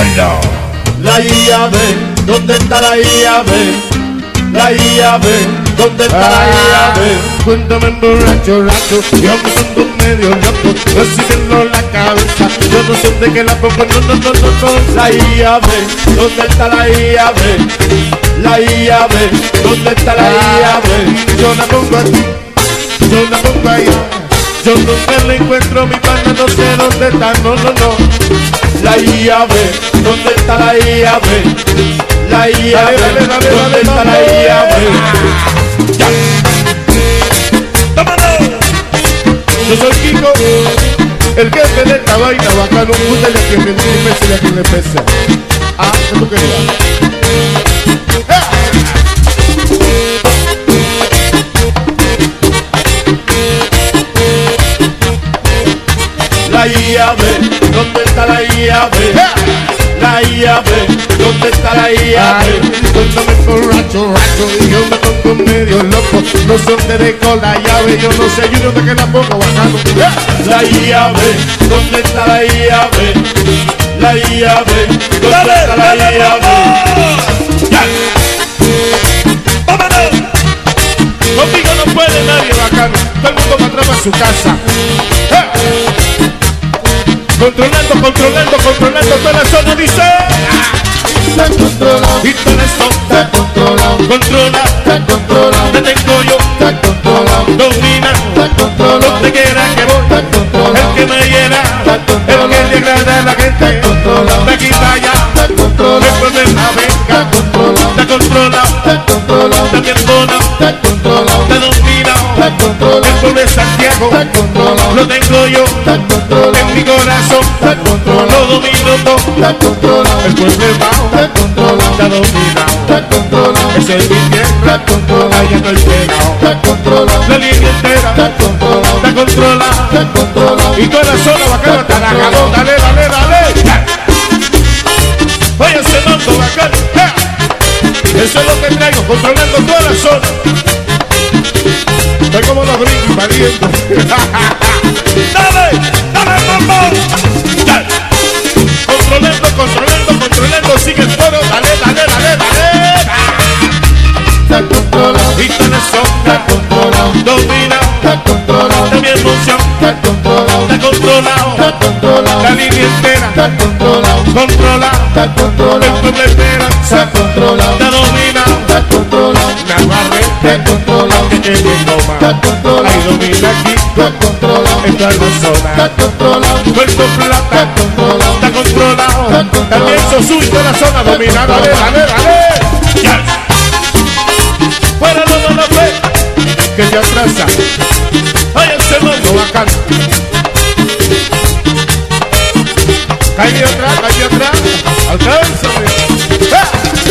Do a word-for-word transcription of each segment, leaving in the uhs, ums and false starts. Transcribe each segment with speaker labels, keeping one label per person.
Speaker 1: La I A B, ¿dónde está la I A B? La I A B, ¿dónde está la I A B?
Speaker 2: Cuéntame borracho, racho, yo me pongo medio loco, recibiendo la cabeza, yo no sé de qué la pongo, no, no, no, no, no.
Speaker 1: La I A B, ¿dónde está la I A B? La I A B, ¿dónde está la I A B?
Speaker 2: Yo la pongo aquí, yo la pongo allá, yo nunca la encuentro, mi pana, no sé dónde está, no, no, no.
Speaker 1: La I A B, ¿dónde está la I A B? La I A B,
Speaker 2: dale, dale,
Speaker 1: ¿dónde
Speaker 2: dale,
Speaker 1: está
Speaker 2: dale,
Speaker 1: la I A B?
Speaker 2: Ya. ¡Tómalo! Yo soy Kiko, el jefe de esta vaina bacano, púntale a quien me dice y pese a quien le pese. Ah, ¿qué tú querías? ¡Ah!
Speaker 1: La I A B, ¿dónde está la I A B? La I A B, ¿dónde está la I A B?
Speaker 2: Cuéntame borracho, racho, y yo me pongo medio loco, no sé dónde dejo la llave, yo no sé, yo no sé qué la pongo bacano.
Speaker 1: La I A B, ¿dónde está la I A B? La I A B, ¿dónde está la I A B?
Speaker 2: ¡Vámonos! Conmigo no puede nadie bacano, todo el mundo me atrapa en su casa. ¡Eh! Controlando, controlando, controlando toda la zona, dice.
Speaker 1: Está controlado,
Speaker 2: Y todo esto,
Speaker 1: está controlado,
Speaker 2: controla,
Speaker 1: está controlado,
Speaker 2: te tengo yo,
Speaker 1: está controlado,
Speaker 2: domina,
Speaker 1: está controlado,
Speaker 2: donde quiera que voy,
Speaker 1: está controlado,
Speaker 2: el que me llena, el que le agrada a la gente, de aquí para allá,
Speaker 1: está controlado,
Speaker 2: después de la venga,
Speaker 1: está controlado,
Speaker 2: te controla,
Speaker 1: está controlado,
Speaker 2: te perdona,
Speaker 1: está controlado,
Speaker 2: te domina,
Speaker 1: está controlado,
Speaker 2: el pueblo de Santiago,
Speaker 1: está controlado,
Speaker 2: lo tengo yo,
Speaker 1: está controlado,
Speaker 2: en mi corazón,
Speaker 1: está controlado,
Speaker 2: lo domino todo,
Speaker 1: está controlado,
Speaker 2: el pueblo es bajo,
Speaker 1: está controlado,
Speaker 2: está dominado,
Speaker 1: está controlado,
Speaker 2: ese es mi tierra,
Speaker 1: está controlado,
Speaker 2: allá no hay pegado,
Speaker 1: está controlado,
Speaker 2: la línea entera,
Speaker 1: está controlado,
Speaker 2: está controlada,
Speaker 1: está controlado,
Speaker 2: y toda la zona bacana está la acabó, dale, dale, dale. Oye, ese mando bacano, ¡ja! Eso es lo que traigo, controlando toda la zona. Estoy como los gringos invadiendo. ¡Dale! ¡Dale, mambo! ¡Dale! Controlando, controlando, controlando, sigue el toro, dale, dale, dale, dale.
Speaker 1: está controlado,
Speaker 2: Y toda la
Speaker 1: está
Speaker 2: zona
Speaker 1: controlado,
Speaker 2: domina,
Speaker 1: está controlado,
Speaker 2: de mi emoción,
Speaker 1: está controlado,
Speaker 2: está controlado,
Speaker 1: está controlado,
Speaker 2: la línea entera,
Speaker 1: está controlado,
Speaker 2: controlada,
Speaker 1: está
Speaker 2: el
Speaker 1: controlado,
Speaker 2: pueblo espera,
Speaker 1: está controlado,
Speaker 2: está dominado,
Speaker 1: está controlado,
Speaker 2: Navarrete,
Speaker 1: está controlado,
Speaker 2: que tiene
Speaker 1: está
Speaker 2: toma,
Speaker 1: controlado,
Speaker 2: ahí domina aquí,
Speaker 1: está controlado,
Speaker 2: en toda la zona,
Speaker 1: está controlado,
Speaker 2: Puerto Plata,
Speaker 1: está controlado,
Speaker 2: está controlado,
Speaker 1: está controlado,
Speaker 2: también Sosúa y toda la zona dominada, dale, dale, dale, ya. Fuera no, no, no, fe, que te atrasa, oye, ese mando bacano, cae de atrás, cae de atrás, alcánzame, ¡ah!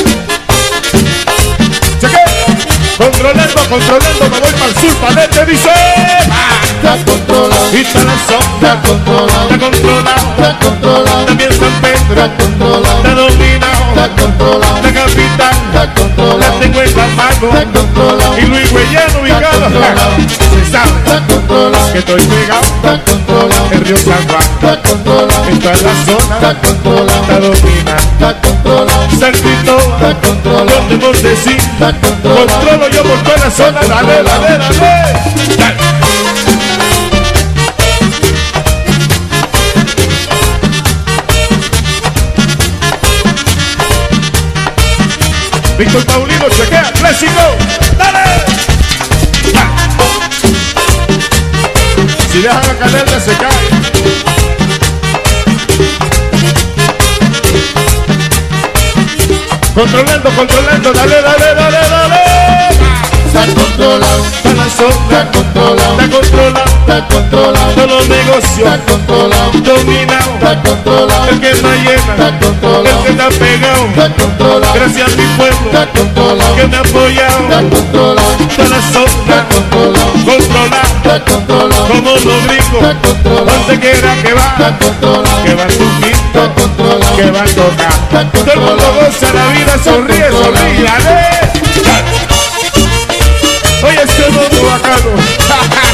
Speaker 2: Cheque, controlando, controlando, me voy para el sur, para el este, dice,
Speaker 1: está controlado,
Speaker 2: y toda la
Speaker 1: está
Speaker 2: zona,
Speaker 1: controlado,
Speaker 2: está controlado,
Speaker 1: está controlado,
Speaker 2: también San Pedro,
Speaker 1: está controlado,
Speaker 2: está dominado,
Speaker 1: está controlado,
Speaker 2: la capital,
Speaker 1: está
Speaker 2: la
Speaker 1: controlado,
Speaker 2: tengo en la
Speaker 1: está
Speaker 2: mano,
Speaker 1: controlado,
Speaker 2: y Luis Guellano ubicado,
Speaker 1: controlado,
Speaker 2: se sabe
Speaker 1: está controlado,
Speaker 2: que estoy pegado,
Speaker 1: está controlado,
Speaker 2: el río San Juan,
Speaker 1: está controlado,
Speaker 2: en toda la zona,
Speaker 1: está controlado,
Speaker 2: está dominado,
Speaker 1: está controlado,
Speaker 2: San Cristóbal,
Speaker 1: está controlado,
Speaker 2: donde Montesí,
Speaker 1: está controlado,
Speaker 2: controlo yo por toda la zona, dale, dale, dale, dale. Víctor Paulino, chequea, clásico, dale. Ya. Si dejan la canela se cae. Controlando, controlando, dale, dale, dale, dale.
Speaker 1: está controlado,
Speaker 2: Está la zona,
Speaker 1: está controlado,
Speaker 2: está controlado,
Speaker 1: está controlado,
Speaker 2: todos los negocios,
Speaker 1: está controlado,
Speaker 2: dominado,
Speaker 1: está controlado,
Speaker 2: el que más llena,
Speaker 1: está controlado,
Speaker 2: el que está pegado,
Speaker 1: está controlado,
Speaker 2: gracias a mi pueblo,
Speaker 1: está controlado,
Speaker 2: que me ha apoyado,
Speaker 1: está controlado,
Speaker 2: toda la
Speaker 1: está
Speaker 2: zona,
Speaker 1: controlado,
Speaker 2: controlada,
Speaker 1: está controlado,
Speaker 2: como los
Speaker 1: está
Speaker 2: gringos,
Speaker 1: controlado,
Speaker 2: donde quiera que va,
Speaker 1: está controlado,
Speaker 2: que va su
Speaker 1: está
Speaker 2: quinto,
Speaker 1: controlado,
Speaker 2: que va a tocar,
Speaker 1: está
Speaker 2: todo el mundo
Speaker 1: controlado,
Speaker 2: goza la vida, sonríe, sonríe, dale. Oye, ese mundo bacano.